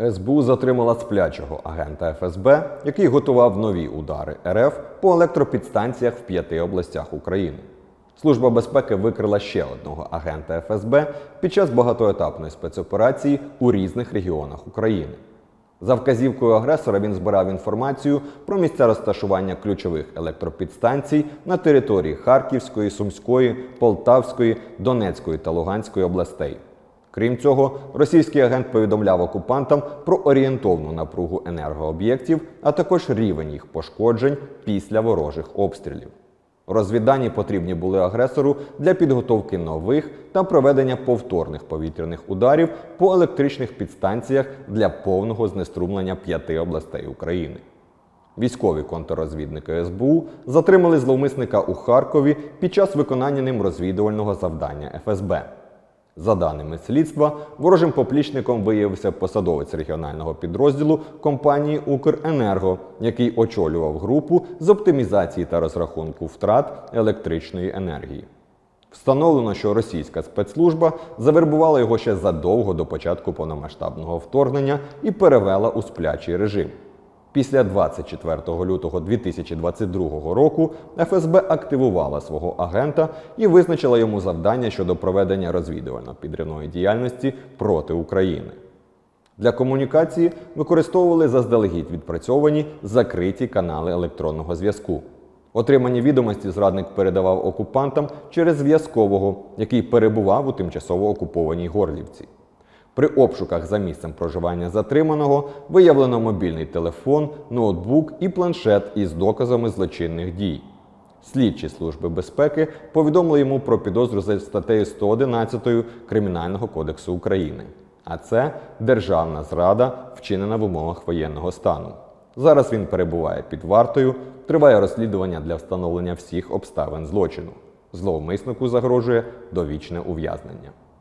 СБУ затримала сплячого агента ФСБ, який готував нові удари РФ по електропідстанціях в 5 областях України. Служба безпеки викрила ще одного агента ФСБ під час багатоетапної спецоперації у різних регіонах України. За вказівкою агресора він збирав інформацію про місця розташування ключових електропідстанцій на території Харківської, Сумської, Полтавської, Донецької та Луганської областей. Крім цього, російський агент повідомляв окупантам про орієнтовну напругу енергооб'єктів, а також рівень їх пошкоджень після ворожих обстрілів. Розвіддані потрібні були агресору для підготовки нових та проведення повторних повітряних ударів по електричних підстанціях для повного знеструмлення 5 областей України. Військові контррозвідники СБУ затримали зловмисника у Харкові під час виконання ним розвідувального завдання ФСБ. За даними слідства, ворожим поплічником виявився посадовець регіонального підрозділу компанії «Укренерго», який очолював групу з оптимізації та розрахунку втрат електричної енергії. Встановлено, що російська спецслужба завербувала його ще задовго до початку повномасштабного вторгнення і перевела у сплячий режим. Після 24 лютого 2022 року ФСБ активувала свого агента і визначила йому завдання щодо проведення розвідувально-підривної діяльності проти України. Для комунікації використовували заздалегідь відпрацьовані закриті канали електронного зв'язку. Отримані відомості зрадник передавав окупантам через зв'язкового, який перебував у тимчасово окупованій Горлівці. При обшуках за місцем проживання затриманого виявлено мобільний телефон, ноутбук і планшет із доказами злочинних дій. Слідчі Служби безпеки повідомили йому про підозру за статтею 111 Кримінального кодексу України. А це державна зрада, вчинена в умовах воєнного стану. Зараз він перебуває під вартою, триває розслідування для встановлення всіх обставин злочину. Зловмиснику загрожує довічне ув'язнення.